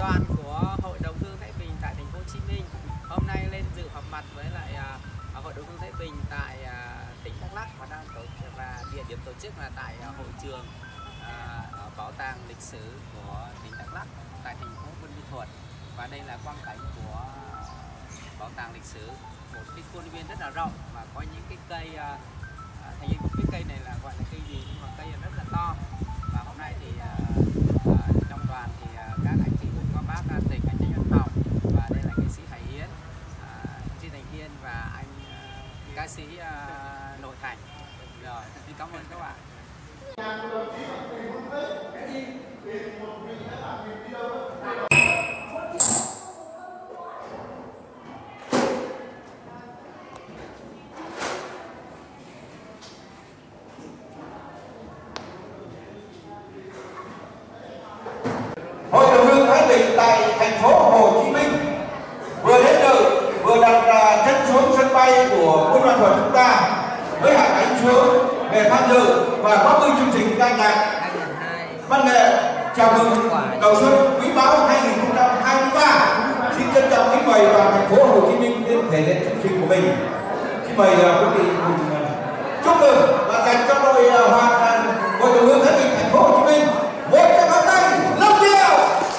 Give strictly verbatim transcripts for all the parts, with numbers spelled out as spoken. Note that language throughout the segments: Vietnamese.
đoàn của Hội đồng hương Thái Bình tại thành phố Hồ Chí Minh hôm nay lên dự họp mặt với lại uh, Hội đồng hương Thái Bình tại uh, tỉnh Đắk Lắk và đang tổ và địa điểm tổ chức là tại uh, hội trường uh, ở Bảo tàng lịch sử của tỉnh Đắk Lắk tại thành phố Buôn Ma Thuột. Và đây là quang cảnh của uh, bảo tàng lịch sử, một cái khuôn viên rất là rộng và có những cái cây uh, thành viên không biết cây này là gọi là cây gì, nhưng mà cây rất là to. Và hôm nay thì uh, uh, trong đoàn thì uh, các anh chị cũng có bác uh, Tịch, anh Tránh Văn Phòng, và đây là nghệ sĩ Hải Yến, uh, Tri Thành Hiên và anh uh, ca sĩ uh, Nội Thành. Rồi, xin cảm ơn các bạn. Hội đồng hương Thái Bình tại thành phố Hồ Chí Minh vừa đến dự, vừa đặt uh, chân xuống sân bay của Buôn Ma Thuột chúng ta với hạ cánh xuống để tham dự và có cái chương trình ca nhạc văn nghệ chào mừng đầu xuân quý mão hai nghìn không trăm hai mươi ba. Xin trân trọng kính mời vào thành phố Hồ Chí Minh đến thể hiện chương trình của mình. Xin mời uh, quý vị cùng uh, chúc mừng và dành cho đội uh, hoàn uh, Hội đồng hương Thái Bình thành phố Hồ Chí Minh một cái bàn tay lâu nhiều.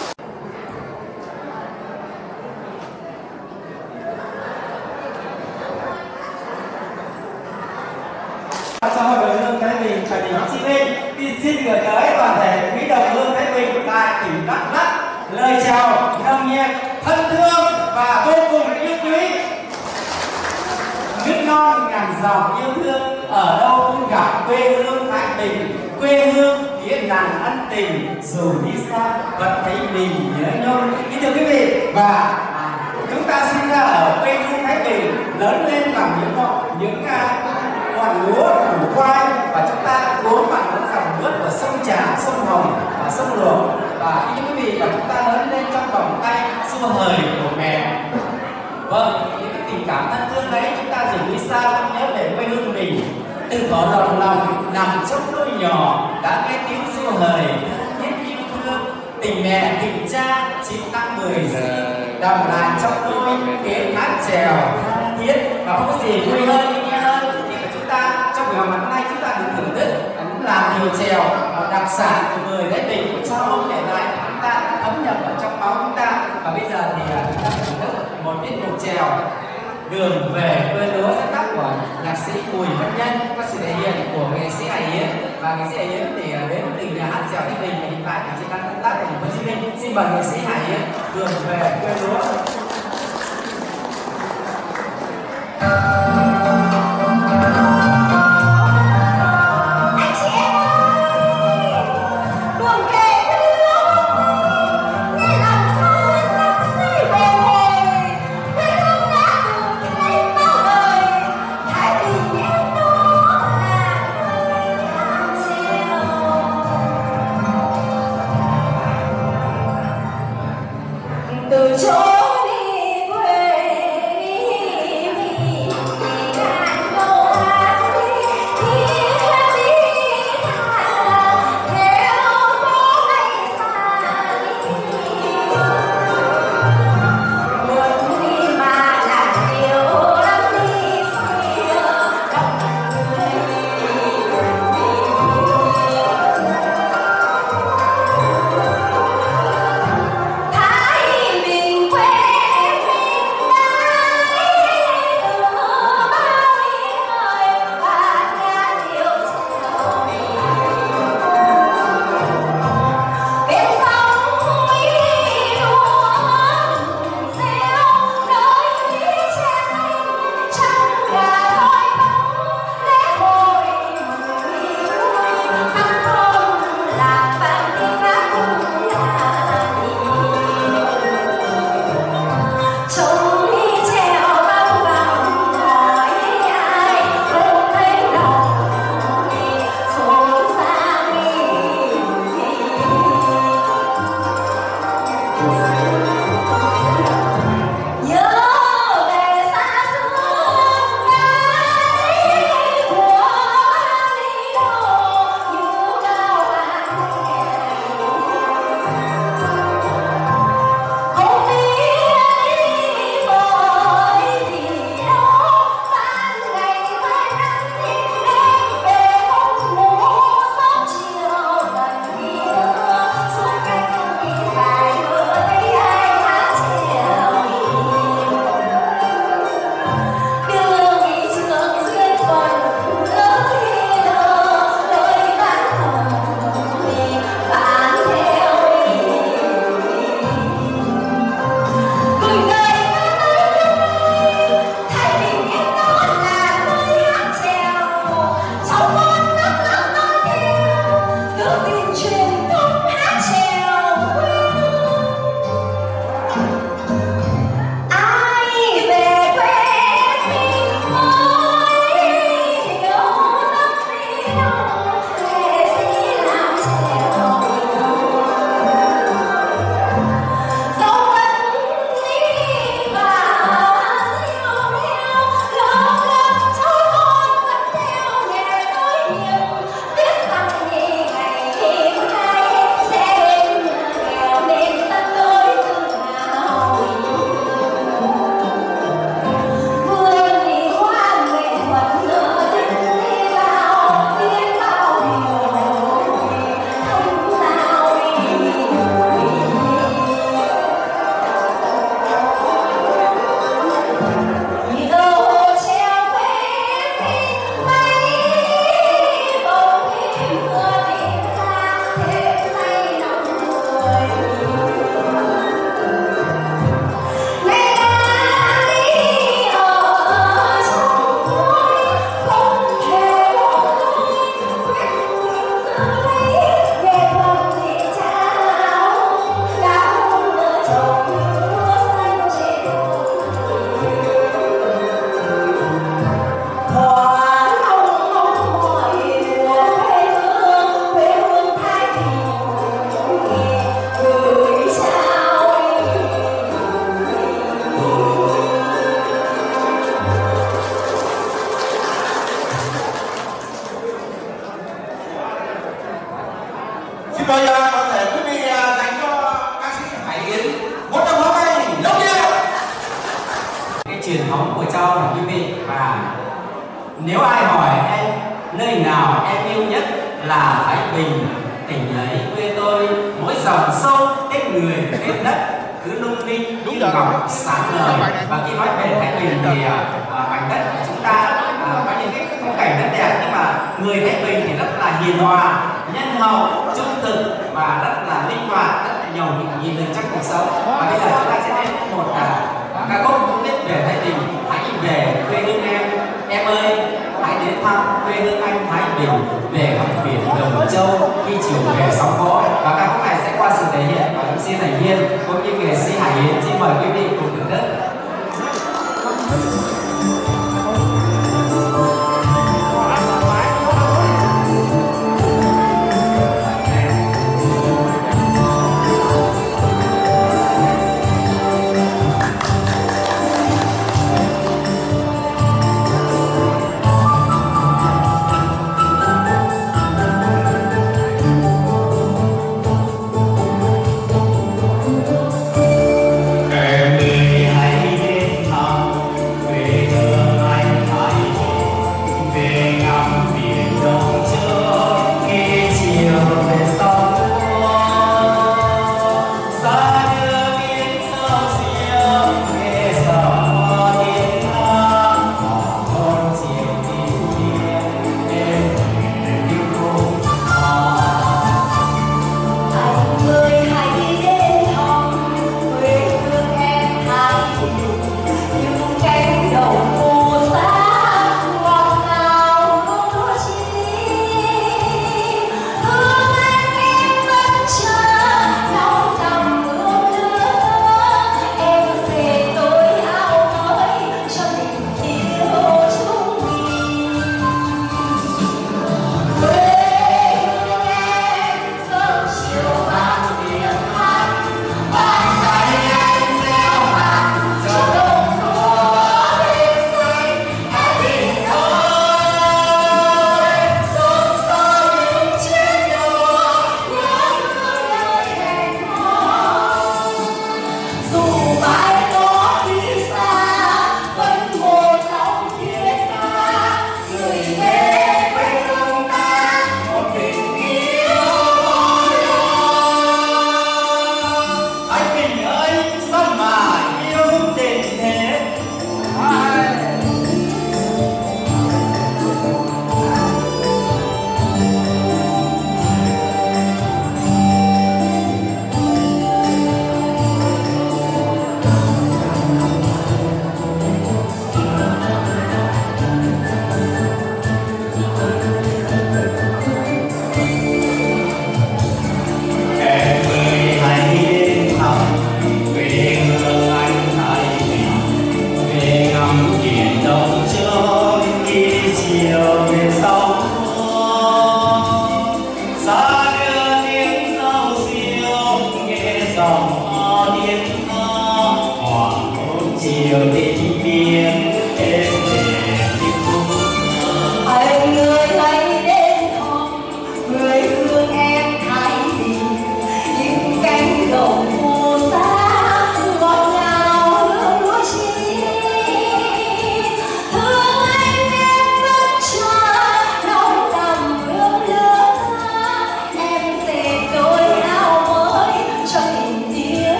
Cho Hội đồng hương Thái Bình tại tỉnh Hồ Chí Minh thì xin gửi tới toàn thể quý đồng hương Thái Bình tại tỉnh Đắk Lắk lời chào nồng nhiệt, thân thương và vô cùng yêu quý. Nước non ngàn dòng yêu thương ở đâu cũng gặp quê hương Thái Bình, quê hương nghĩa nặng ân tình, dù đi xa vẫn thấy mình nhớ nhau. Kính thưa quý vị, và chúng ta sinh ra ở quê hương Thái Bình, lớn lên bằng những những ngọn lúa củ khoai, và chúng ta uống bằng những dòng nước của sông Trà, sông Hồng và sông Luộc. Và kính thưa quý vị, và chúng ta lớn lên trong vòng tay xua hời của mẹ. Vâng, những cái tình cảm thân thương đấy, chúng ta dù đi xa vẫn nhớ về quê hương mình. Từ thuở lòng lòng nằm trong đôi nhỏ đã nghe tiếng xua hời nhất yêu thương, tình mẹ tình cha chín tăng mười gì đồng làng trong đôi tiếng hát trèo thiết. Và không có gì vui hơn ý nghĩa hơn khi mà chúng ta trong buổi họp mặt nay chúng ta được thưởng thức cũng làm nhiều trèo đặc sản của người Thái Bình của cha ông để lại chúng ta thấm nhập ở trong máu chúng ta. Và bây giờ thì chúng ta thưởng thức một tiết mục trèo Đường Về Quê Lúa sáng tác của nhạc sĩ Bùi Văn Nhân, có sự thể hiện của nghệ sĩ Hải Yến. Và nghệ sĩ Hải Yến thì đến từ nhà hát trèo Thái Bình và hiện tại thì đang công tác tại thành phố Hồ Chí Minh. Xin mời nghệ sĩ Hải Yến Đường Về Quê Lúa. Từ chỗ Thái Bình quê truyền thống của Châu là quý vị. Và nếu ai hỏi em nơi nào em yêu nhất là Thái Bình, tỉnh ấy quê tôi, mỗi dòng sông hết người hết đất cứ lung linh như ngọc sáng ngời. Và khi nói về Thái Bình thì uh, mảnh đất của chúng ta uh, có những cái phong cảnh rất đẹp, nhưng mà người Thái Bình thì rất là hiền hòa, nhân hậu, trung thực và rất là linh hoạt, rất là giàu những nhìn lên trong cuộc sống. Và bây giờ chúng ta sẽ đến một uh, ca khúc cũng biết về Thái Bình, hãy về quê hương em, em ơi hãy đến thăm quê hương anh Thái Bình, về thăm biển Đồng Châu khi chiều về sóng vỗ. Và ca khúc này sẽ qua sự thể hiện của em xê Thành Hiên cũng như nghệ sĩ Hải Yến. Xin mời quý vị cùng thưởng thức. Em đi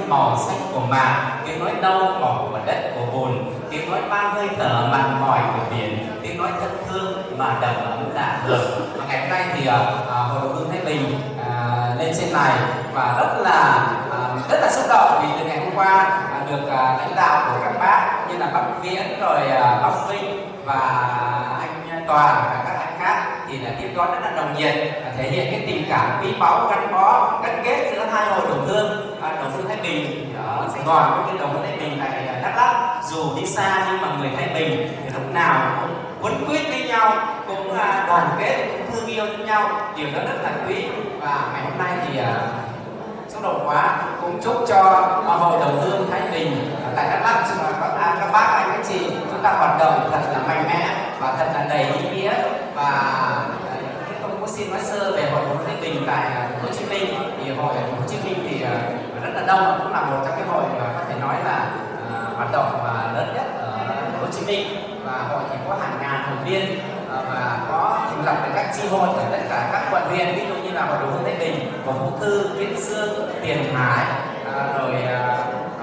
màu xanh của mạc, tiếng nói đau mỏi của đất của bùn, tiếng nói mang hơi thở mặn mỏi của biển, tiếng nói thân thương mà đầm ấm lạ thường. Và ngày hôm nay thì uh, Hội đồng hương Thái Bình uh, lên trên này và rất là uh, rất là xúc động vì từ ngày hôm qua uh, được uh, lãnh đạo của các bác như là bác Viễn rồi uh, bác Vinh và anh Toàn và các anh khác thì là tiếp đón rất là nồng nhiệt, thể hiện cái tình cảm quý báu gắn bó gắn kết giữa hai hội đồng hương, đồng hương Thái Bình ở Sài Gòn cũng như đồng hương Thái Bình tại Đắk Lắk. Dù đi xa nhưng mà người Thái Bình thì lúc nào cũng quấn quýt với nhau, cũng đoàn kết, cũng thương yêu với nhau, điều đó rất là quý. Và ngày hôm nay thì xúc động quá, cũng chúc cho hội đồng hương Thái Bình tại Đắk Lắk, các, các bác anh các chị chúng ta hoạt động thật là mạnh mẽ và thật là đầy ý nghĩa. Và tôi cũng xin nói sơ về hội đồng hương Thái Bình tại Hồ Chí Minh thì hội Hồ Chí Minh thì rất là đông, cũng là một trong cái hội mà có thể nói là uh, hoạt động uh, lớn nhất ở Hồ Chí Minh, và hội thì có hàng ngàn thành viên uh, và có thành lập được các chi hội ở tất cả các quận huyện, ví dụ như là hội đồng hương Thái Bình của Vũ Thư, Kiến Sương, Tiền Hải, uh, rồi uh,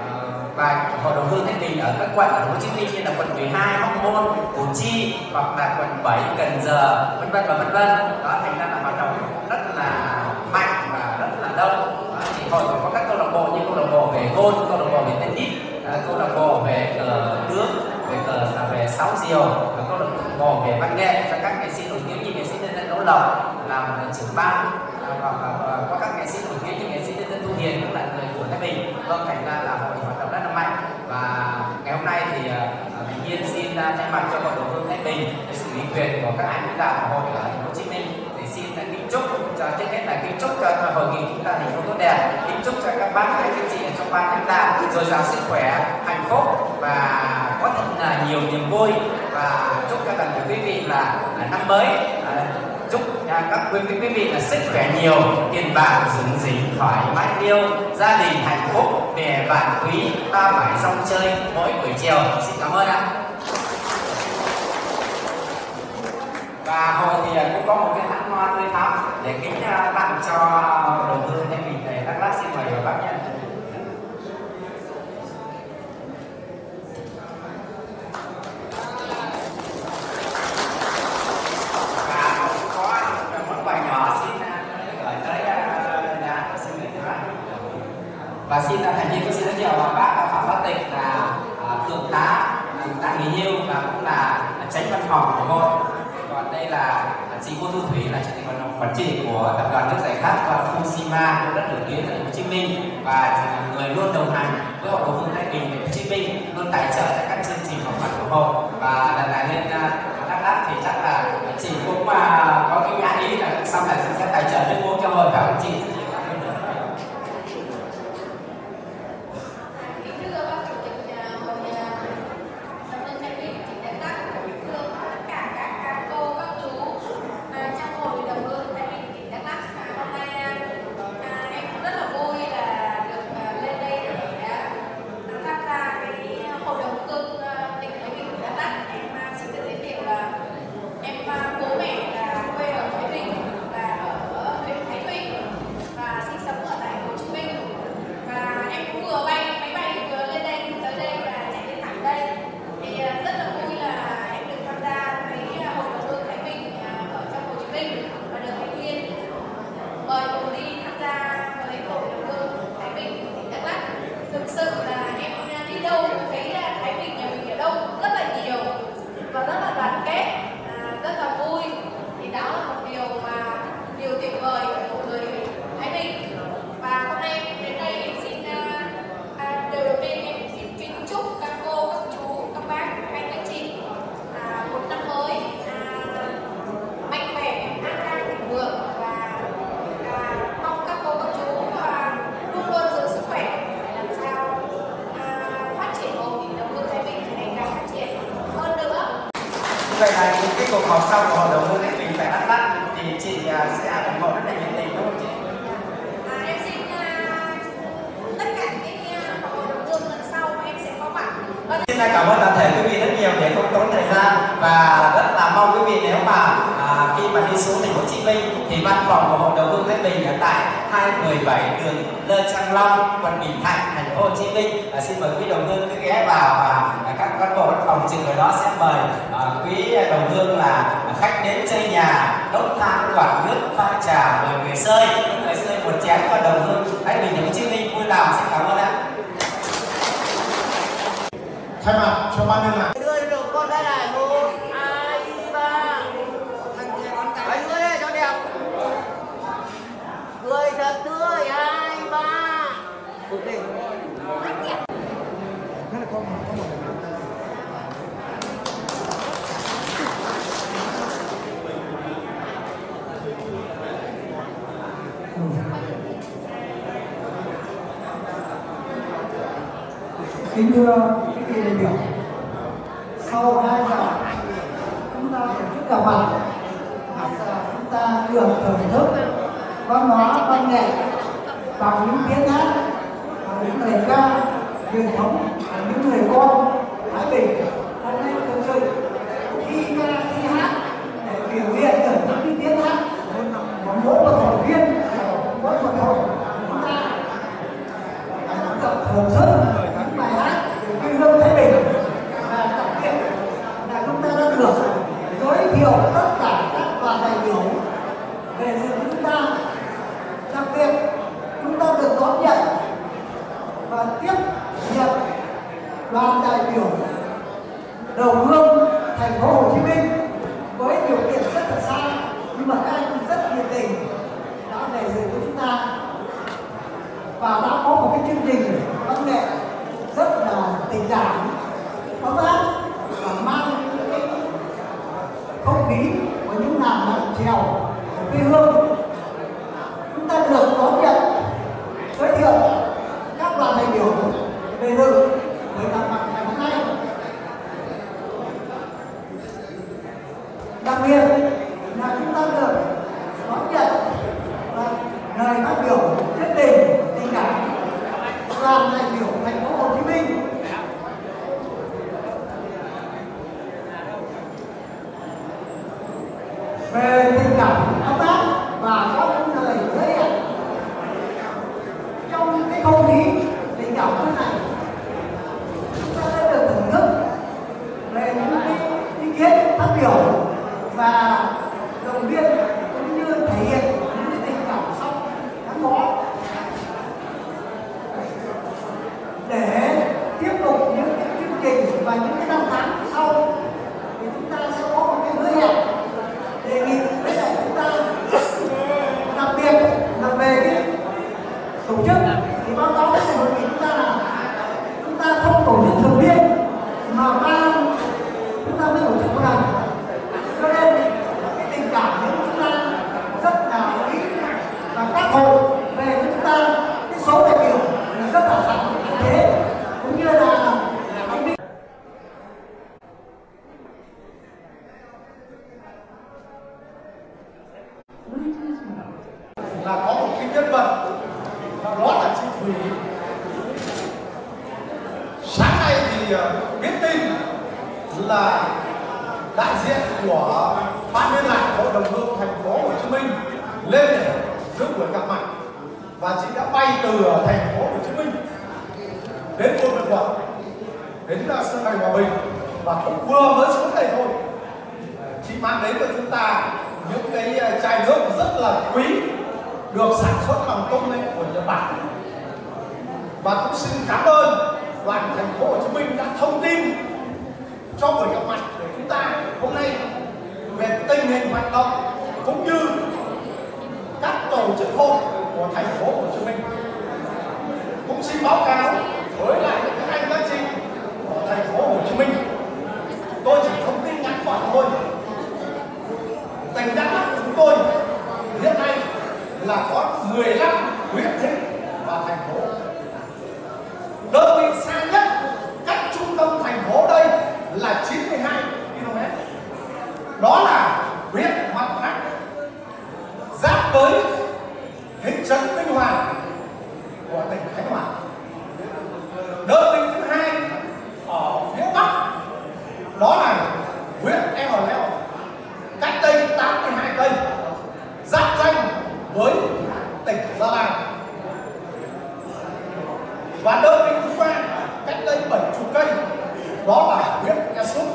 và hội đồng hương Thái Bình ở các quận ở Hồ Chí Minh như là quận mười hai, Hóc Môn, Củ Chi hoặc là quận bảy, Cần Giờ, vân vân và vân vân. Đó thành ra là hoạt động rất là mạnh và rất là đông. Thì hội có các câu lạc bộ như câu lạc bộ về golf, câu lạc bộ về tennis, câu lạc bộ về cờ nước, về cờ về sáu diều, và câu lạc bộ về văn nghệ cho các nghệ sĩ nổi tiếng như nghệ sĩ Nhân Dân Đỗ Lộc làm trưởng ban, và có các nghệ sĩ nổi tiếng như nghệ sĩ Nhân Dân Thu Hiền cũng là người của Thái Bình. Vâng, thành ra là hội hoạt động rất là mạnh. Và ngày hôm nay thì Bình Yên xin thay mặt cho hội đồng hương Thái Bình với sự ủy quyền của các anh lãnh đạo của hội ở Thành phố Hồ Chí Minh thì xin kính chúc cho trước hết là kính chúc cho hội nghị chúng ta thành công tốt đẹp, kính chúc cho các bác các anh chị ở trong ban lãnh đạo dồi dào sức khỏe, hạnh phúc và có thật là nhiều niềm vui, và chúc cho toàn thể quý vị là năm mới chúc các quý quý vị là sức khỏe nhiều, tiền bạc rủng rỉnh, thoải mái yêu, gia đình hạnh phúc, bè bạn quý, ta phải xong chơi mỗi buổi chiều. Xin cảm ơn ạ. Và hội thì cũng có một cái hãng hoa tươi thắm để kính tặng cho đồng hương Thái Bình tại Đắk Lắk. Xin mời các bác nhận. Và cũng có món quà nhỏ xin gửi tới nhà xin gửi tới bác. Và xin thành viên cũng xin giới thiệu là bác Phạm Bá Tịch là thượng tá đang nghỉ hưu và cũng là tránh văn phòng của hội. Còn đây là chị Ngô Thu Thủy là chủ tịch hội đồng quản trị của tập đoàn nước giải khát và Fukushima cũng rất nổi tiếng ở Hồ Chí Minh, và người luôn đồng hành với hội đồng hương Thái Bình tại Hồ Chí Minh, luôn tài trợ tại các chương trình họp mặt của hội. Và lần này lên Đắk Lắk thì chắc là chị cũng có cái nhã ý là sau này sẽ tài trợ nước uống cho hội, phải không chị? Vậy là cái cuộc họp sau của hội đồng hương Thái Bình tại Đắk Lắk thì chị sẽ ủng hộ rất là nhiệt tình, đúng không chị? À, em xin uh, tất cả cái hội đồng hương lần sau em sẽ có mặt. Xin cảm ơn toàn thể quý vị rất nhiều để không tốn thời gian, và rất là mong quý vị nếu mà à, khi mà mà đi xuống thành phố Hồ Chí Minh thì văn phòng của Hội đồng hương Thái Bình ở tại hai mười bảy đường Lê Trang Long, quận Bình Thạnh, thành phố Hồ Chí Minh. À, xin mời quý đồng hương cứ ghé vào và à, các cán bộ văn phòng trực ở đó sẽ mời à, quý đồng hương là à, khách đến chơi nhà, đốt than, quạt nước, pha trà, mời người sơi, những người sơi một chén cho đồng hương Thái Bình, thành phố Hồ Chí Minh vui lòng. Xin cảm ơn ạ. Thay mặt cho ban liên lạc. Đưa được con cái này một, hai, ba. Bảy người đây cho đẹp. Cười thật tươi, hai, ba. Cục đi. Kính thưa quý vị đại biểu, sau hai giờ chúng ta tổ chức gặp mặt, bây giờ chúng ta được thưởng thức văn hóa văn nghệ bằng những tiếng hát, bằng những lời ca truyền thống, bằng những người con Thái Bình. Hôm nay thực sự thi ca thi hát để biểu hiện được những tiếng hát của mỗi một hội viên, mỗi một hội chúng ta được thưởng thức những bài hát của quê hương Thái Bình, và đặc biệt là chúng ta đã được giới thiệu tất cả các đoàn đại biểu về dự chúng ta. Đặc biệt chúng ta được đón nhận và tiếp nhận đoàn đại biểu đồng hương thành phố Hồ Chí Minh với điều kiện rất là xa, nhưng mà các anh rất nhiệt tình đã về dự của chúng ta và đã có một cái chương trình văn nghệ rất là tình cảm, ấm áp và mang những cái không khí của những làng mạn trèo của quê hương. Chúng ta được đón nhận, giới thiệu các đoàn đại biểu về dự buổi gặp mặt ngày hôm nay. Đặc biệt là chúng ta được đón nhận lời phát biểu rất tình tình cảm đoàn đại biểu thành phố Hồ Chí Minh về tình cảm ấm áp và có những lời hứa hẹn. Trong cái không khí tình cảm như này, chúng ta đã được thưởng thức về những cái ý kiến phát biểu và động viên cũng như thể hiện những cái tình cảm sâu gắn bó để tiếp tục những cái chương trình và những cái năm tháng sau thì chúng ta sẽ có một cái hứa hẹn đề nghị với lại chúng ta. Đặc biệt là về cái tổ chức thì báo cáo với hội nghị chúng ta là chúng ta không tổ chức thường niên mà ba chúng ta mới tổ chức một lần, cho nên cái tình cảm của chúng ta rất là quý và các hội về với chúng ta cái số đại biểu là rất là hạn chế, cũng như là anh biết là có một cái nhân vật đó là chị Thủy. Sáng nay thì biết tin là đại diện của ban liên lạc Hội đồng hương thành phố Hồ Chí Minh lên để dự buổi gặp mặt, và chị đã bay từ thành phố Hồ Chí Minh đến Buôn Ma Thuột, đến sân bay Hòa Bình, và cũng vừa mới xuống đây thôi. Chị mang đến cho chúng ta những cái chai nước rất là quý, được sản xuất bằng công nghệ của Nhật Bản, và cũng xin cảm ơn đoàn thành phố Hồ Chí Minh đã thông tin cho buổi gặp mặt của chúng ta hôm nay về tình hình hoạt động cũng như các tổ chức hội của thành phố Hồ Chí Minh. Cũng xin báo cáo với lại các anh các chị của thành phố Hồ Chí Minh, tôi chỉ thông tin ngắn gọn thôi. Tỉnh Đắk Lắk chúng tôi hiện nay là có mười lăm huyện thị và thành phố. Đơn vị xa nhất cách trung tâm thành phố đây là chín mươi hai ki lô mét. Đó là huyện Mận Hắc, giáp với thị trấn Minh Hoàng của tỉnh Khánh Hòa. Đơn vị thứ hai ở phía bắc đó là huyện Eo Leo, cách đây tám mươi hai cây. với tỉnh Gia Lai. Và đơn vị thứ ba cách đây bảy mươi cây đó là huyện Ea Súp.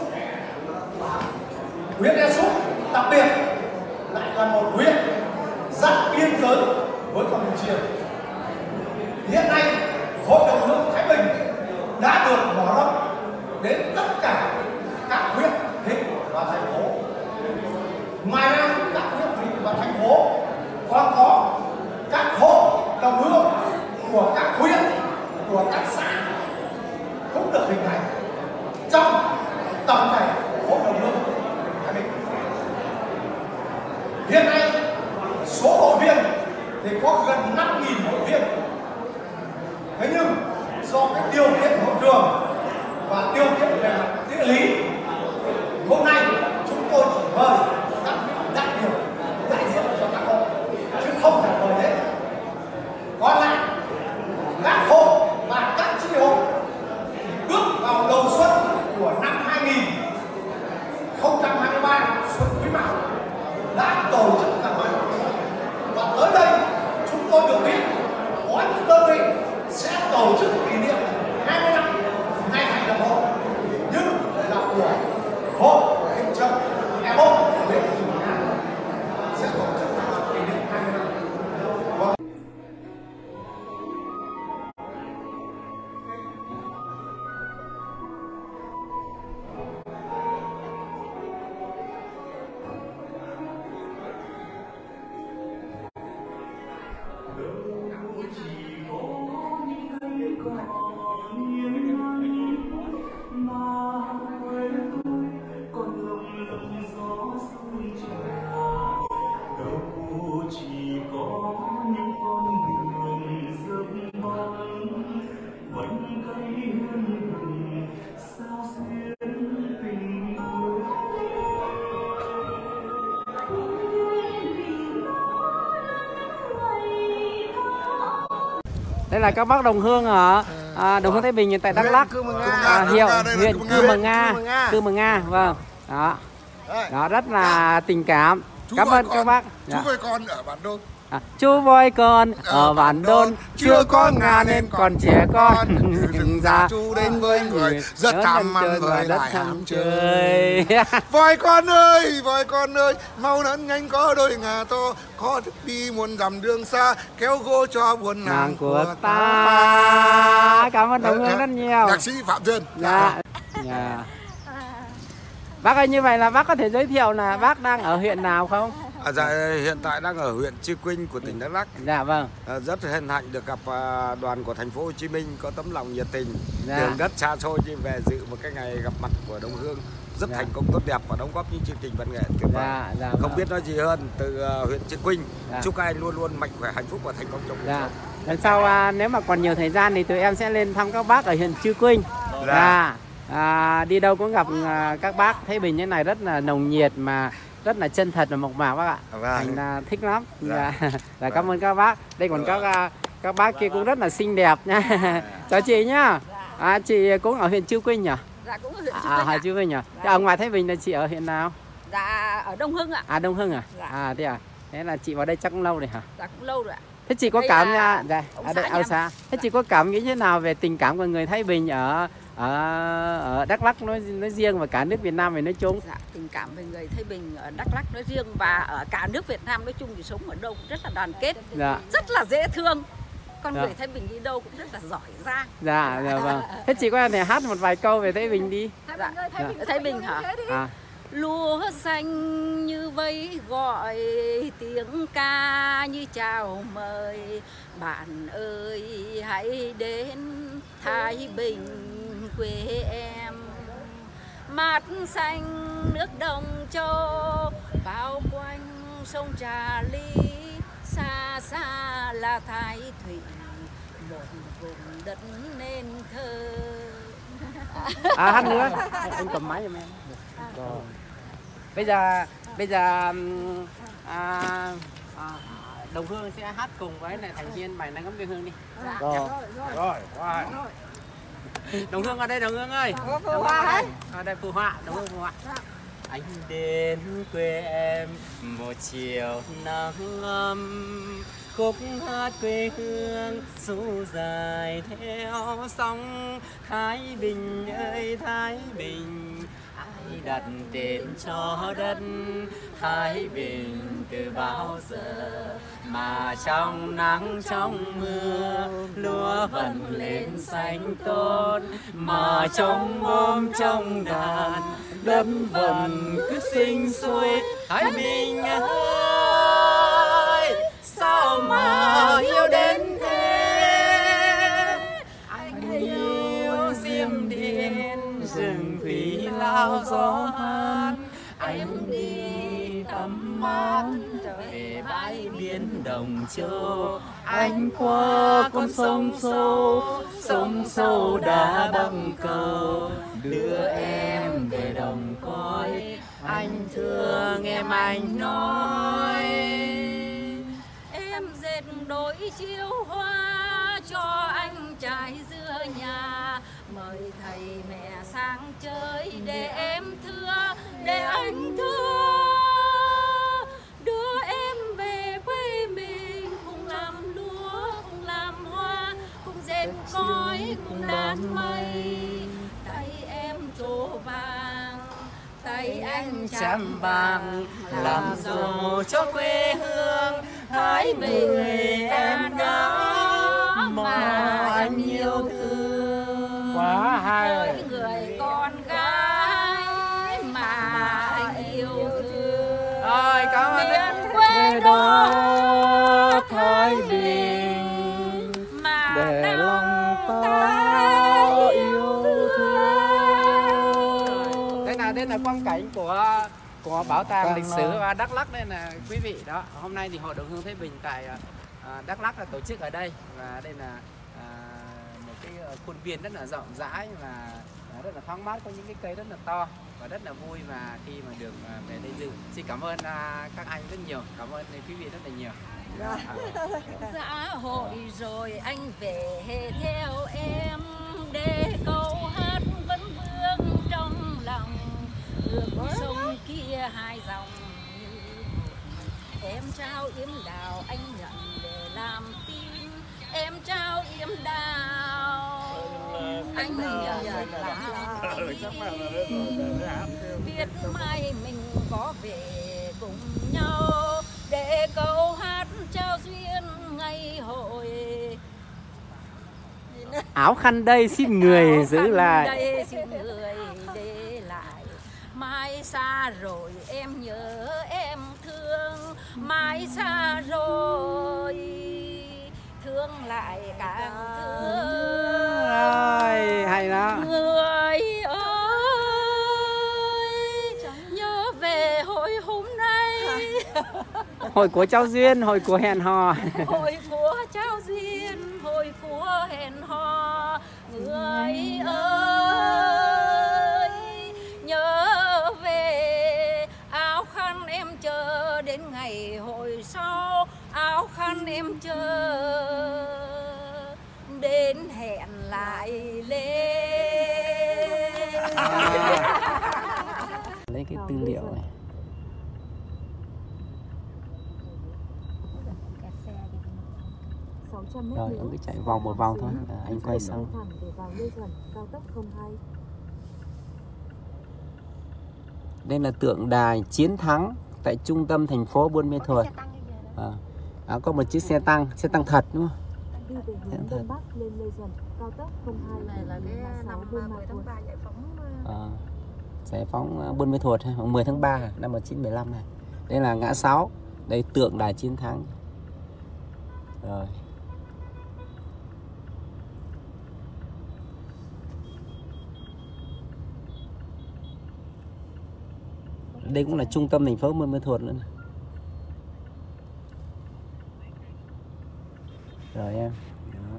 Huyện Ea Súp đặc biệt lại là một huyện giáp biên giới với Campuchia. Hiện nay Hội đồng hương Thái Bình đã được mở rộng đến tất cả các huyện, thị và thành phố. Ngoài ra các huyện, thị và thành phố còn có các hộ đồng hương của các huyện, của các xã cũng được hình thành trong tổng thể Hội đồng hương Thái Bình. Hiện nay số hội viên thì có gần năm nghìn hội viên. Thế nhưng do cái điều kiện hội trường và điều kiện về mặt địa lý, hôm nay chúng tôi chỉ mời các đại biểu đại diện cho các hộ chứ không thể mời hết. Còn lại các hộ và các chi hội bước vào đầu xuân của năm hai nghìn không trăm hai mươi ba xuân Quý Mão đã tổ chức gặp mặt. Và tới đây chúng tôi được biết có những đơn vị sẽ tổ chức kỷ niệm hai mươi năm ngày thành lập hội, nhưng là của hội thị trấn Ea Bốc huyện Trường Nga sẽ tổ chức gặp mặt kỷ niệm hai mươi năm. Và đây là các bác đồng hương ở à, đồng hương Thái Bình tại Đắk Lắk, à, hiệu huyện Cư Mờ Nga, Cư Mờ Nga, vâng, đó, đó rất là tình cảm. Cảm ơn các bác. Chú voi con ở Bản Đôn. À, chú voi con ở Bản Đôn chưa có ngà nên còn trẻ con, đừng ra chú đến với người rất tham ăn với rất lại tham ham chơi. Voi con ơi, voi con ơi, mau lớn nhanh có đôi ngà to, có thức đi muôn dặm đường xa, kéo gỗ cho buồn nàng của ta. Cảm ơn đồng hương rất nhiều. Nhạc sĩ Phạm Duyên. Dạ. Dạ. Bác ơi, như vậy là bác có thể giới thiệu là bác đang ở huyện nào không? À, dạ, hiện tại đang ở huyện Chư Quynh của tỉnh Đắk Lắk. Dạ vâng. À, rất hân hạnh được gặp à, đoàn của thành phố Hồ Chí Minh có tấm lòng nhiệt tình, dạ. đường đất xa xôi như về dự một cái ngày gặp mặt của đồng hương rất dạ. thành công tốt đẹp và đóng góp những chương trình văn nghệ tuyệt vời. Dạ, dạ, không vâng. biết nói gì hơn từ uh, huyện Chư Quynh. Dạ. Chúc các anh luôn luôn mạnh khỏe, hạnh phúc và thành công trong cuộc dạ. sống. Lần sau à, nếu mà còn nhiều thời gian thì tụi em sẽ lên thăm các bác ở huyện Chư Quynh. Dạ. Dạ. À, đi đâu cũng gặp à, các bác Thái Bình như này rất là nồng nhiệt mà rất là chân thật và mộc mạc bác ạ. Vâng. Thành là thích lắm. Dạ. Dạ. Dạ, cảm ơn các bác. Đây còn các à, các bác kia cũng rất là xinh đẹp nha. Chào chị nhá. À, chị cũng ở huyện Chư Quynh nhỉ? Dạ cũng ở huyện Chư À, Quynh. à, Chư Quynh nhỉ? Thế ở ngoài Thái Bình là chị ở huyện nào? Dạ ở Đông Hưng ạ. À, Đông Hưng à? Dạ. À, thế à? Thế là chị vào đây chắc cũng lâu rồi hả? Dạ cũng lâu rồi ạ. Thế chị có Đây cảm là nha, dạ, ông ở xã đây nhà ông xã. Thế chị có cảm nghĩ thế nào về tình cảm của người Thái Bình ở ở ở Đắk Lắk nói nói riêng và cả nước Việt Nam về nói chung? Dạ, tình cảm về người Thái Bình ở Đắk Lắk nói riêng và ở cả nước Việt Nam nói chung thì sống ở đâu cũng rất là đoàn kết, Dạ. rất là dễ thương. Con Dạ. người Thái Bình đi đâu cũng rất là giỏi giang. Dạ, dạ vâng. Thế chị có thể hát một vài câu về Thái Bình đi. Dạ. Ở Thái Bình hả? À. Lúa xanh như vây gọi tiếng ca như chào mời, bạn ơi hãy đến Thái Bình quê em. Mát xanh nước Đồng Châu bao quanh sông Trà Ly, xa xa là Thái Thủy một vùng đất nên thơ. À, hát nữa. Anh cầm máy giùm em. Rồi. Bây giờ bây giờ à, à, đồng hương sẽ hát cùng với lại thành viên bài Nắng Ngắm Quê Hương đi. Dạ. Rồi. Rồi, rồi. Đồng hương ở đây, đồng hương ơi. Phù Hoa ấy. Ở đây Phù Hoa, đồng hương Phù Hoa. Anh đến quê em một chiều nắng ấm, khúc hát quê hương ru dài theo sóng. Thái Bình ơi Thái Bình, ai đặt tên cho đất Thái Bình từ bao giờ, mà trong nắng trong mưa lúa vẫn lên xanh tốt, mà trong ôm trong đàn đất vẫn cứ sinh sôi. Thái Bình ơi sao mà yêu đến thế, anh yêu Diêm Điền rừng thủy lao gió hát. Anh đi tắm mát về bãi biển Đồng Châu, anh qua con sông sâu, sông sâu đã bằng cầu, đưa em về đồng cõi. Anh thương em anh nói, em dệt đôi chiếu hoa cho anh trái dưa nhà, mời thầy mẹ sang chơi để em thưa, để anh thưa, đưa em về quê mình, cùng làm lúa cùng làm hoa, cùng dệt cói cùng đan mây. Tay em trổ vàng, tay anh chạm vàng, làm giàu cho quê hương Thái Bình em đó mà anh yêu thương. Quá hay. Với người con gái mà anh yêu thương. Rồi cảm ơn miền quê đó Thái Bình mà để lòng ta yêu thương. Đây là đây là quang cảnh của của bảo tàng lịch sử và Đắk Lắk đây là quý vị đó. Hôm nay thì hội đồng hương Thái Bình tại uh, Đắk Lắk là tổ chức ở đây, và đây là uh, một cái khuôn viên rất là rộng rãi và uh, rất là thoáng mát, có những cái cây rất là to và rất là vui mà khi mà được uh, về đây dự. Xin cảm ơn uh, các anh rất nhiều, cảm ơn quý vị rất là nhiều. Xã hội rồi anh về theo em để câu hát vẫn vương trong lòng. Ước sông kia hai dòng như em trao yếm đào anh nhận để làm tin, em trao yếm đào anh nhận làm tin. Biết mai mình có về cùng nhau để câu hát trao duyên ngày hội. Áo khăn đây xin người Áo giữ khăn lại. đây xin người để lại. Mai xa rồi em nhớ em thương, mai xa rồi thương lại càng thương. Rồi, hay đó. Người ơi nhớ về hồi hôm nay. Hồi của trao duyên, hồi của hẹn hò. Hồi của trao duyên, hồi của hẹn hò. Người ơi nhớ về, áo khăn em chờ đến ngày hồi sau, áo khăn em chờ đến hẹn lại lên. Lấy cái tư liệu này. Rồi ông cứ chạy vòng một vòng thôi, à, anh quay sau. Đây là tượng đài chiến thắng tại trung tâm thành phố Buôn Mê Thuột. À, à, có một chiếc xe tăng, xe tăng thật đúng không? Đi về hướng Đông Bắc lên Lê Duẩn, cao tốc không hai này là cái năm mười tháng ba giải phóng. À, giải phóng Buôn Mê Thuột mười tháng ba năm một nghìn chín trăm mười lăm này. Đây là ngã sáu, đây tượng đài chiến thắng. Rồi. Đây cũng là trung tâm thành phố Buôn Mê Thuột nữa này. Rồi em. Đó.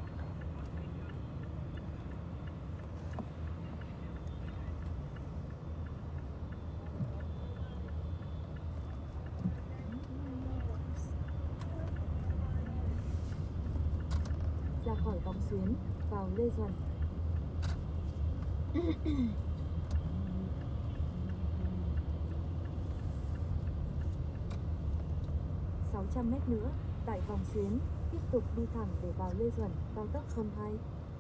Ra khỏi Vòng Xuyến, vào Lê Duẩn. trăm mét nữa tại vòng xuyến, tiếp tục đi thẳng để vào Lê Duẩn, cao tốc không hai.